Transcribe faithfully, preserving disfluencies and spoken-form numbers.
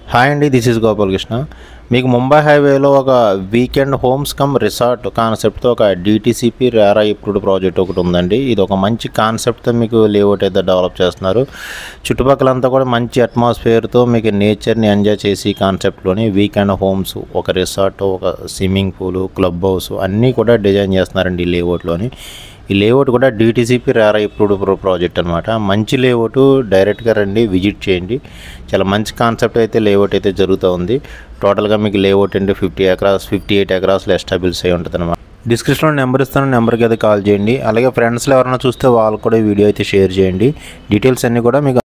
Hi అండి, this is Gopalakrishna. మీకు ముంబై హైవేలో ఒక వీకెండ్ హోమ్స్ కమ్ రిసార్ట్ కాన్సెప్ట్తో ఒక డిటిసిపి రేరా అప్రూవ్డ్ ప్రాజెక్ట్ ఒకటి ఉందండి. ఇది ఒక మంచి కాన్సెప్ట్తో మీకు లేఅవుట్ అయితే డెవలప్ చేస్తున్నారు. చుట్టుపక్కలంతా కూడా మంచి అట్మాస్ఫియర్తో మీకు నేచర్ని ఎంజాయ్ చేసి కాన్సెప్ట్లోని వీకెండ్ హోమ్స్, ఒక రిసార్ట్, ఒక స్విమ్మింగ్ పూలు, క్లబ్ హౌస్ అన్నీ కూడా డిజైన్ చేస్తున్నారండి ఈ లేఅవుట్లోని. ఈ లేఅవుట్ కూడా డిటిసిపి రేరా అప్రూవ్డ్ ప్రాజెక్ట్ అనమాట. మంచి లేఅవుట్, డైరెక్ట్గా రండి, విజిట్ చేయండి. చాలా మంచి కాన్సెప్ట్ అయితే లేఅవుట్ అయితే జరుగుతూ ఉంది. టోటల్గా మీకు లేఅవుట్ అంటే ఫిఫ్టీ ఎకరాస్ ఫిఫ్టీ ఎయిట్ ఎకరాస్లో ఎస్టాబ్లిష్ అయి ఉంటుంది అనమాట. డిస్క్రిప్షన్లో నెంబర్ ఇస్తాను, నెంబర్కి అయితే కాల్ చేయండి. అలాగే ఫ్రెండ్స్లో ఎవరైనా చూస్తే వాళ్ళు కూడా వీడియో అయితే షేర్ చేయండి. డీటెయిల్స్ అన్నీ కూడా మీకు